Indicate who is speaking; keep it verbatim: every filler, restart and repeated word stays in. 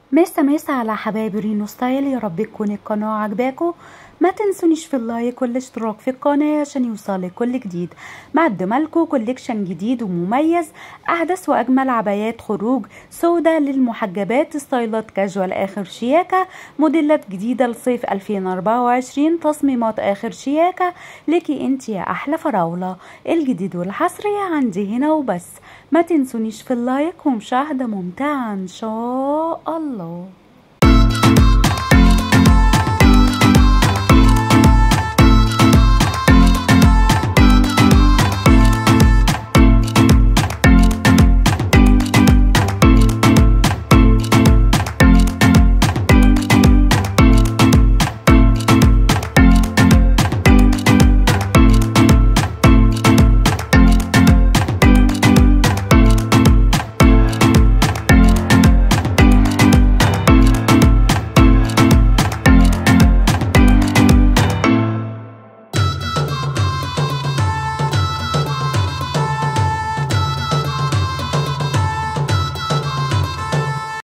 Speaker 1: مسا مسا على حبايبي رينو ستايل، يا رب تكون القناة عجباكم. ما تنسونيش في اللايك والاشتراك في القناة عشان يوصلك كل جديد. مقدمه لكم كوليكشن جديد ومميز، احدث واجمل عبايات خروج سودا للمحجبات، ستايلات كاجوال اخر شياكة، موديلات جديدة لصيف ألفين وأربعة وعشرين، تصميمات اخر شياكة ليكي انت يا احلى فراولة. الجديد والحصري عندي هنا وبس. ما تنسونيش في اللايك ومشاهدة ممتعة ان شاء الله.